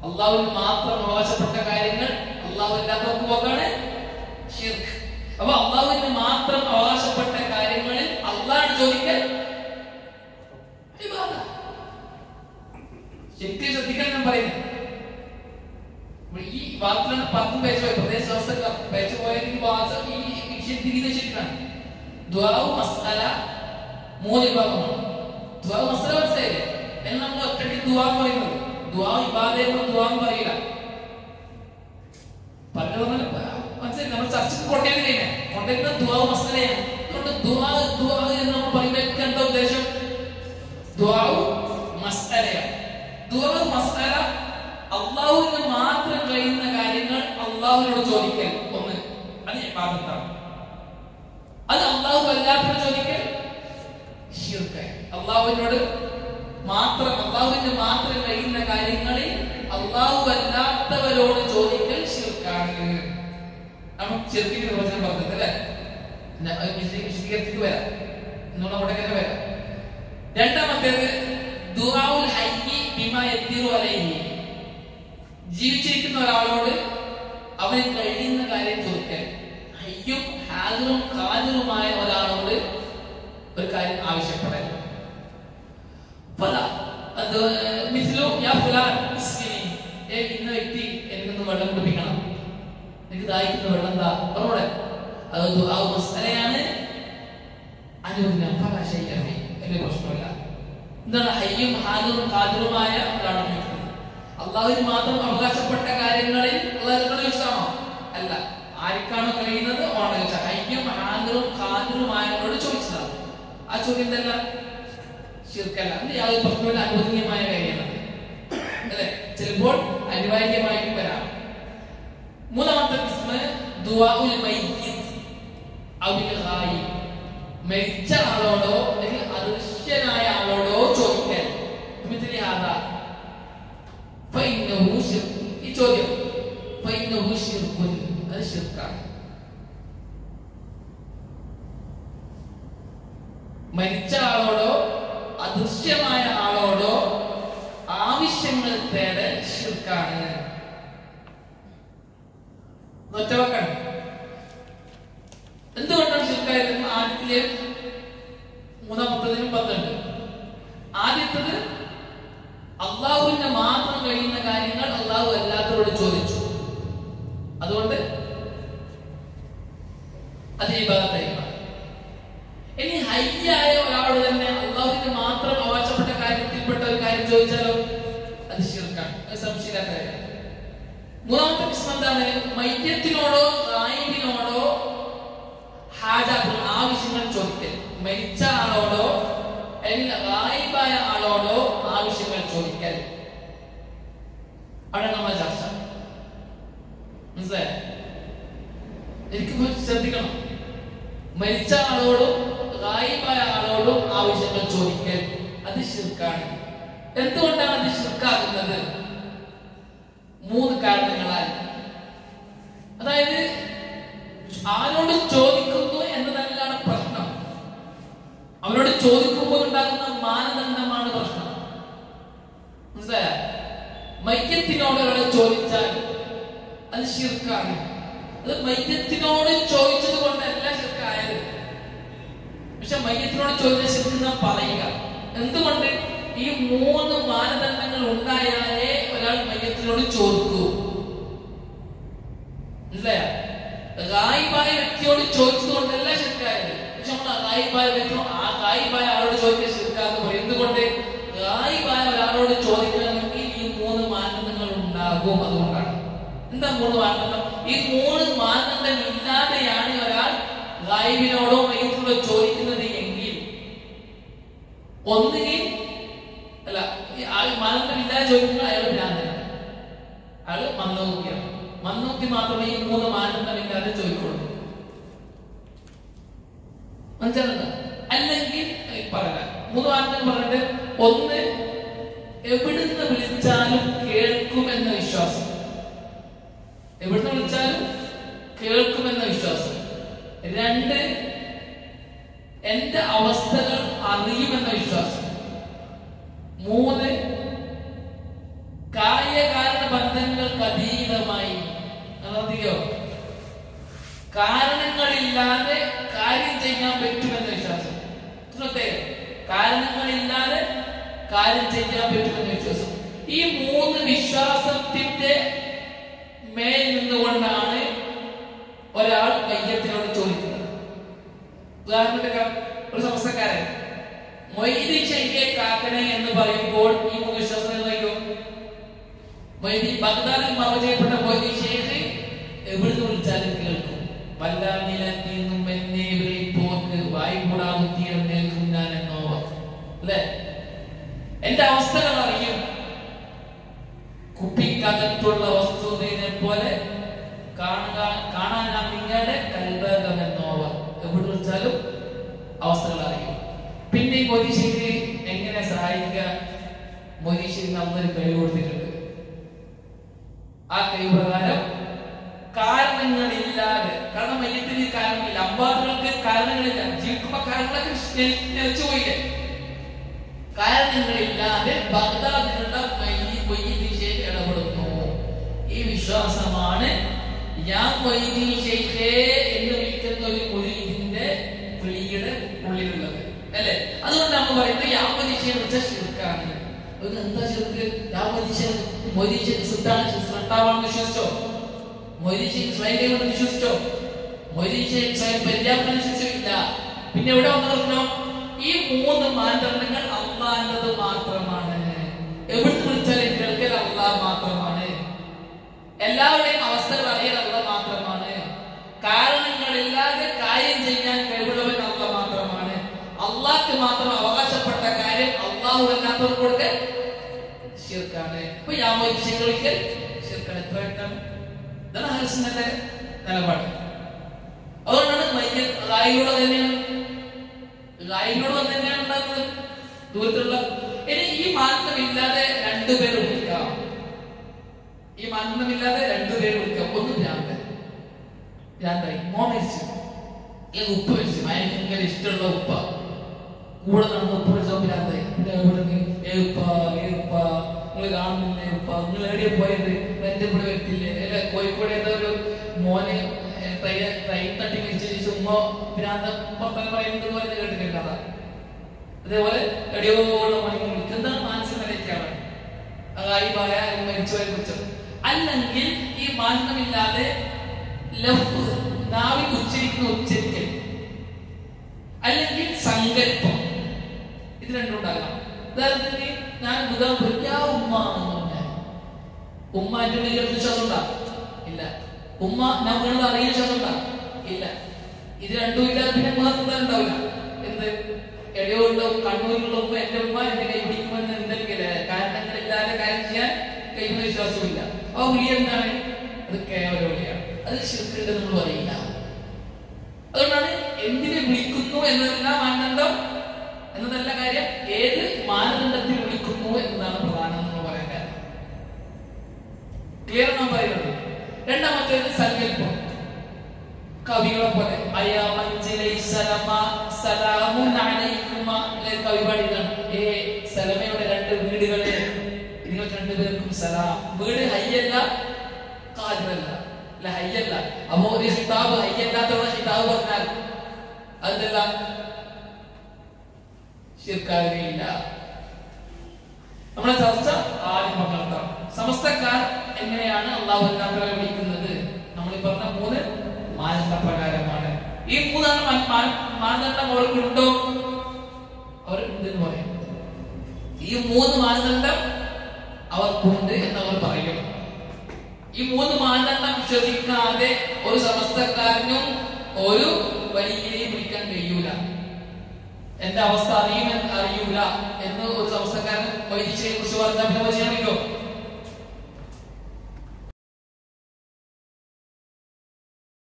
അള്ളാഹുവിന് മാത്രം അവകാശപ്പെട്ട കാര്യങ്ങൾ അള്ളാഹുവില്ലാത്തവർക്ക് പോകാണ് ശിർക്ക്. അപ്പൊ അള്ളാഹുവിന് മാത്രം അവകാശപ്പെട്ട കാര്യങ്ങളിൽ അള്ളാഹ് ചോദിക്കൽ ഇബാദ. ശരിക്കും ശ്രദ്ധിക്കാൻ ഞാൻ പറയുന്നത് ഈ വാക്കിലാണ് പലതും പേച്ചു പോയത്. പ്രദേശ അവസ്ഥ പേച്ചു പോയത് ഈ വാസം ഈ വിഷയത്തിരിക്കുന്ന ശരിക്കാണ്. ദുആഉ മസ്അല മൂന്ന് വിഭാഗമാണ്. ദുആഉ മസ്അല മനസ്സിലായില്ലേ? എന്ന് നമ്മൾ ഒറ്റയ്ക്ക് ദുആ പറയുന്നത്. ദുആ ഇബാദത്ത് ദുആ പറയില്ല. പലരും മനസ്സിലായി നമ്മൾ ചർച്ചയ്ക്ക് കൊണ്ടുവരുന്ന ദുആഉ മസ്അലയാണ്. അതുകൊണ്ട് ദുആ എന്ന് നമ്മൾ പറയുമ്പോൾ എന്താ ഉദ്ദേശം? ദുആഉ മസ്അലയാണ്. ദുആഉ മസ്അല അള്ളാഹുവിന് മാത്രം കഴിയുന്ന കാര്യങ്ങൾ അള്ളാഹുവിനോട് ചോദിക്കൽ ഒന്ന്, അത് ഇബാദത്താണ്. അത് അള്ളാഹു അല്ലാത്തവരോട് ചോദിക്കൽ ശിർക്കാണ്. അള്ളാഹുവിനോട് മാത്രം അള്ളാഹുവിന് മാത്രം കഴിയുന്ന കാര്യങ്ങളിൽ അള്ളാഹു അല്ലാത്തവരോട് ചോദിക്കൽ ശിർക്കാണ്. നമ്മൾ ശിർക്കിന്റെ നിർവചനം പറഞ്ഞത് അല്ലെ, വിശദീകരിച്ചിട്ട് വരാം, അവിടെ തന്നെ വരാം. രണ്ടാമത്തേത് ദുആഉൽ ഹയ്യി ബിമാ യഖ്ദിറു അലൈഹി, ജീവിച്ചിരിക്കുന്ന ഒരാളോട് അവന് കഴിയുന്ന കാര്യം ചോദിക്കൽ. ഹയ്യും ഹാദിറും ഖാദിറുമായ ഒരാളോട് ഒരു കാര്യം ആവശ്യപ്പെടൽ. ഇന്ന വ്യക്തി എനിക്കൊന്ന് വെള്ളം കുടിപ്പിക്കണം, എനിക്ക് ദാഹിക്കുന്ന വെള്ളം എന്താ പറഞ്ഞോടെ, അത് ദുആഉ മസ്അലയാണ്. വലിയ പ്രശ്നമില്ല. എന്താണ് ഹയ്യും ഹാദിറും ഖാദിറുമായ ഒരാളാണ്. അള്ളാഹുവിന് മാത്രം അവകാശപ്പെട്ട കാര്യങ്ങളിൽ അള്ളാഹുവിനോട് ചോദിച്ചാണോ? അല്ല, ആർക്കാണോ കഴിയുന്നത് ഓണോ ചോദിച്ചാൽ ഹയ്യും ഹാദിറും ഖാദിറുമായവരോട് ചോദിച്ചതാണ്. ആ ചോദ്യം എന്തല്ല? ശിർക്കല്ല. അതിന് യാതൊരു പ്രശ്നമില്ല, അനുവദനീയമായ കാര്യമാണ് അല്ലെ. ചിലപ്പോൾ അനിവാര്യമായിട്ട് വരാം. മൂന്നാമത്തെ കിസ്മ് ദുആഉൽ മയ്യിത്ത് ഔൽ ഗായിബ്, മരിച്ച ആളോടോ അല്ലെങ്കിൽ അദൃശ്യനായ ആളോടോ ചോദിക്കൽ. ഈ ചോദ്യം അത് ശിർക്കാണ്. മരിച്ച ആളോടോ അദൃശ്യമായ ആളോടോ ആവശ്യങ്ങൾ തേടൽ ശിർക്കാണ്. ഒറ്റവാക്കാണ്. എന്തുകൊണ്ടാണ് ശിർക്കായിരുന്നു? ആദ്യത്തിലെ മൂന്നാമത്തതിനും 10 ഉണ്ട്. ആദ്യത്തത് അള്ളാഹുവിന് മാത്രം കഴിയുന്ന കാര്യങ്ങൾ അള്ളാഹു അല്ലാത്തവരോട് ചോദിച്ചു, അതുകൊണ്ട് അത് ഇബാദത്തായി മാറി. ഇനി ഹയ്യായ ഒരാളോട് തന്നെ അള്ളാഹുവിന് മാത്രം അവകാശപ്പെട്ട കാര്യത്തിൽപ്പെട്ട ഒരു കാര്യം ചോദിച്ചാലോ? അത് ശിർക്കാണ്, അത് സംശയമില്ലാത്ത കാര്യം. മൂന്നാമത്തെ പ്രശ്നം എന്താണ്? മയ്യത്തിനോടോ ഗായിബിനോടോ ഹാജാത്തുകൾ, ആവശ്യങ്ങൾ ചോദിക്കൽ. മരിച്ച ആളോടോ അല്ലെങ്കിൽ ഗായിബായ ആളോടോ ആവശ്യങ്ങൾ ചോദിക്കൽ. അവിടെ നമ്മൾ ചർച്ച മനസ്സിലായോ? എനിക്ക് ശ്രദ്ധിക്കണം. മരിച്ച ആളോടും ഗായിബായ ആളോടും ആവശ്യങ്ങൾ ചോദിക്കൽ അത് ശിർക്കാണ്. എന്തുകൊണ്ടാണ് അത് ശിർക്കാകുന്നത്? 3 കാരണങ്ങളാൽ. അതായത് ആരോട് ചോദിക്കുന്നു എന്നതല്ലാണ് പ്രശ്നം, അവരോട് ചോദിക്കുമ്പോൾ ഉണ്ടാകുന്ന മാനദണ്ഡമാണ് പ്രശ്നം. മനസ്സിലായ? മയ്യത്തിനോട് ഒരാളെ ചോദിച്ചാൽ അത് ശിർക്കാണ്. അത് മയ്യത്തിനോട് ചോദിച്ചത് കൊണ്ടല്ല ശിർക്കായത്. പക്ഷെ മയ്യത്തിനോട് ചോദിച്ച ശിർക്ക് പറയുക. എന്തുകൊണ്ട്? ഈ 3 മാനദണ്ഡങ്ങൾ ഉണ്ടായാലേ ഒരാൾ മയ്യത്തിനോട് ചോദിക്കൂ. മനസ്സിലായ? ഗായിബായ വ്യക്തിയോട് ചോദിച്ചത് കൊണ്ടല്ല ശിർക്കായത്. പക്ഷെ നമ്മൾ ഗായിബായ വ്യക്തിയോട് ആ ഗായിബായ ആളോട് ചോദിക്കാൻ ശിർക്കാന്ന് പറയും. എന്തുകൊണ്ട്? ഗായിബായ ഒരാളോട് ചോദിക്കണമെങ്കിൽ ഈ 3 മാനദണ്ഡങ്ങൾ ഉണ്ടാകും. അതുകൊണ്ടാണ്. എന്താ 3 മാനദണ്ഡം? ഈ 3 മാനദണ്ഡം ഇല്ലാതെയാണ് ഒരാൾ ഗായിബിനോടോ മയ്യത്തിനോടോ ചോദിക്കുന്നത് എങ്കിൽ ഒന്നുകിൽ അല്ല, മാനദണ്ഡം ഇല്ലാതെ ചോദിക്കുന്നത് അയാൾ ഭ്രാന്തനാണ്, അയാൾ മന്ദബുദ്ധിയാണ്. മന്ദബുദ്ധി മാത്രമേ ഈ 3 മാനദണ്ഡം ഇല്ലാതെ ചോദിക്കുള്ളൂ. മനസ്സിലാകുന്നുണ്ടോ? അല്ലെങ്കിൽ പറയാം 3 മാനദണ്ഡം പറഞ്ഞിട്ട്, ഒന്ന് എവിടുന്ന് വിളിച്ചാലും കേൾക്കുമെന്ന വിശ്വാസം. എവിടുന്ന് വിളിച്ചാലും കേൾക്കുമെന്ന വിശ്വാസം. 2 എന്റെ അവസ്ഥകൾ അറിയുമെന്ന വിശ്വാസം. 3 കാര്യകാരണ കാരണങ്ങളില്ലാതെ കാര്യം ചെയ്യാൻ പറ്റുമെന്ന വിശ്വാസം. കാരണങ്ങളില്ലാതെ കാര്യം ചെയ്യാൻ പറ്റുമെന്ന വിശ്വാസം. ഈ മൂന്ന് വിശ്വാസത്തിന്റെ മേൽ നിന്നുകൊണ്ടാണ് ഒരാൾ മയ്യത്തിനോട് ചോദിക്കുന്നത്. ഉദാഹരണത്തിന് ഒരു സമസ്തക്കാരൻ മൊയ്തി ശൈഖിയെ കാക്കണേ എന്ന് പറയുമ്പോൾ ഈ മൂന്ന് വിശ്വാസം നിർണ്ണയിക്കും. മൊയ്തി ബഗ്ദാദിൽ മറവ് ചെയ്യപ്പെട്ട മൊയ്തി ശൈഖ് എവിടുന്ന് വിളിച്ചാലും കേൾക്കും. വല്ലാനിലും എന്നെ വിളിപ്പോക്ക് വായ്പൂടാ ബുദ്ധിയേൽക്കും ഞാൻ എന്നോ അല്ലെ. എന്റെ അവസ്ഥകൾ അറിയും. കുപ്പിക്കകത്തുള്ള വസ്തുവിനെ പോലെ കാണാൻ നിങ്ങളുടെ കൽബകമെന്നോവ. എവിടെ വിളിച്ചാലും അവസ്ഥകൾ അറിയും. പിന്നെ മൊയ്തീശയ്ക്ക് എങ്ങനെ സഹായിക്കുക? മൊയ്തീശയ്ക്ക് നമ്മളൊരു കഴിവ് കൊടുത്തിട്ടുണ്ട്. ആ കഴിവ് പ്രകാരം കാരണങ്ങളില്ലാതെ, കാരണം മയ്യത്തിന് കാരണങ്ങളില്ല, അമ്പാദുകൾക്ക് കാരണങ്ങളില്ല, ജീവിക്കുമ്പോ കാരണങ്ങളൊക്കെ നിലച്ചുപോയില്ലേ, കാരണങ്ങളില്ലാതെ ബഗ്ദാദിലുള്ള മൊയ്തീശയ്ക്ക് ഇടപെടുന്നു. ഈ വിശ്വാസമാണ് ഞാൻ മൊയ്തീൻ ശൈഖേ എന്ന് വിളിക്കുന്ന ഒരു മുരീദിന്റെ വിളിയുടെ ഉള്ളിലുള്ളത് അല്ലെ. അതുകൊണ്ട് നമ്മൾ പറയുന്നത് യാ മൊയ്തീൻ ശൈഖ് ശിർക്കാണ്. എന്താ ശിർക്ക്? യാ മൊയ്തീൻ ശൈഖ് സൃഷ്ടാവാണെന്ന് വിശ്വസിച്ചോ? മൊയ്തീൻ ശൈഖ് സ്വയം കൈകൊണ്ട് വിശ്വസിച്ചോ? മൊയ്തീൻ ശൈഖ് സ്വയം പര്യാപ്തം വിശ്വസിച്ചില്ല. പിന്നെ എവിടെ വന്നു? ഈ മൂന്ന് മാനദണ്ഡങ്ങൾ അള്ളാഹുവിന്റെ മാത്രമാണ്. എവിടുന്ന് വിളിച്ചാലും കേൾക്കൽ അള്ളാഹ് മാത്രമാണ്. എല്ലാവരുടെയും അവസ്ഥകൾ അറിയാൻ അള്ളാഹ് മാത്രമാണ്. കാരണങ്ങളില്ലാതെ കാര്യം ചെയ്യാൻ കഴിവുള്ളവൻ അള്ളാഹ് മാത്രമാണ്. അള്ളാഹ്ക്ക് മാത്രം അവകാശപ്പെട്ട കാര്യം അള്ളാഹു അല്ലാത്തവർക്ക് കൊടുക്കൽ ശിർക്കാണ്. ഇപ്പൊ യാമോദിക്കൽ ശിർക്കാണ്. എത്ര വ്യക്തമാണ്? ഇതാണ് അഹ്ലുസുന്നത്തിന്റെ നിലപാട്. അതുകൊണ്ടാണ് ഗായികളോട് തന്നെയാണ് ഉണ്ടാകുന്നത് ദൂരത്തിലുള്ള. ഇനി ഈ മാനദണ്ഡമില്ലാതെ രണ്ടുപേരും വിളിക്കാം. ഈ മാനദണ്ഡമില്ലാതെ രണ്ടുപേരും വിളിക്കാം. ഒന്ന് ഭ്രാന്തായി മോമരിച്ചു, അല്ലെങ്കിൽ ഉപ്പ് വെച്ചു, ഭയങ്കര ഇഷ്ടമുള്ള ഉപ്പ കൂടെ നടന്ന് ഉപ്പ് വെച്ചോ ഭ്രാന്തായി. നിങ്ങൾ കാണുന്നില്ലേ ഉപ്പ, നിങ്ങൾ എവിടെയാ പോയത്? എന്റെ കൂടെ വരത്തില്ലേ? അല്ലെ കോഴിക്കോട് ഏതോ ഒരു മോനെ ട്രെയിൻ തട്ടി മരിച്ച ശേഷം ഉമ്മ ഭ്രാന്ത പുറത്തൊക്കെ പറയുന്നത് പോലെ കേട്ടിട്ടില്ല. അതേപോലെ എവിടെയോ വിളിക്കുന്ന മാനസിക നിലയ്ക്കാണ് ഗായിബായ മരിച്ചവരെ കുറിച്ച്. അല്ലെങ്കിൽ ഈ മാനദണ്ഡമില്ലാതെ നാവിൽ ഉച്ചരിക്കുന്ന ഉച്ചരിക്കൽ, അല്ലെങ്കിൽ സങ്കല്പം, ഇത് രണ്ടും ഉണ്ടാകാം. ഉദാഹരണത്തിന് ഞാൻ ഉമ്മാന്റെ ഉള്ളിൽ വിശ്വാസം ഉണ്ടാ ഇല്ല. ഉമ്മ നമ്മൾ അറിയുന്ന വിശ്വാസം ഉണ്ടാ ഇല്ല. ഇത് രണ്ടും ഇല്ലാതെ പിന്നെ മൂന്നാമത്തെ ഉണ്ടാവില്ല. എന്ത് എവിടെയോ ഉണ്ടാവും കണ്ണൂരിലുള്ള ഉമ്മ എന്റെ ഉമ്മ എന്റെ കൈ പിടിക്കുമെന്ന് എന്തെങ്കിലും കാരണങ്ങളില്ലാതെ കാര്യം ചെയ്യാൻ കഴിയുന്ന വിശ്വാസമില്ല. ആ വിളി എന്താണ്? അത് കേവല വിളിയാണ്. അത് ശിർക്കുണ്ട് നമ്മൾ പറയില്ല. അതുകൊണ്ടാണ് എന്തിനെ വിളിക്കുന്നു എന്നതല്ല മാനദണ്ഡം, എന്നതല്ല കാര്യം, ഏത് മാനദണ്ഡത്തിൽ വിളിക്കുന്നു എന്നതാണ് പ്രധാനം എന്ന് പറയാൻ കാരണം. ക്ലിയർ നാം പറയുന്നത്. രണ്ടാമത്തേത് സങ്കല്പം. കവികളെ പോലെ കവി പാടിയതാണ്. സലമയുടെ രണ്ട് വീടുകളെ നിങ്ങൾ രണ്ടുപേർക്കും സലാം. വീട് ഹയ്യല്ല ഖാദിറല്ല, അല്ല ഹയ്യല്ല. അപ്പോ ഒരു ഹിതാബ് ഹയ്യല്ലാത്തുള്ള ഹിതാബ് പറഞ്ഞാൽ അതെല്ലാം ശിർക്കാകുകയില്ല. നമ്മുടെ ചർച്ച ആദ്യം പകർത്താം. സമസ്തക്കാർ എങ്ങനെയാണ് അള്ളാഹു അല്ലാത്തവരെ വിളിക്കുന്നത്? നമ്മൾ ഈ പറഞ്ഞ മൂന്ന് മാനദണ്ഡ പ്രകാരമാണ്. ഈ മൂന്നാണ് മാനദണ്ഡം അവർക്കുണ്ടോ? അവർ ഉണ്ടെന്ന് പറയും. ഈ മൂന്ന് മാനദണ്ഡം അവർക്കുണ്ട് എന്നവർ പറയും. ഈ മൂന്ന് മാനദണ്ഡം വിശ്വസിക്കാതെ ഒരു സമസ്തക്കാരനും ഒരു വലിയെയും വിളിക്കാൻ കഴിയൂല. എന്റെ അവസ്ഥ അറിയൂല എന്ന് ഒരു സമസ്തക്കാരൻ വൈദികയെ കുറിച്ച് പറഞ്ഞാൽ പിന്നെ ചെയ്യാൻ പറ്റുമോ?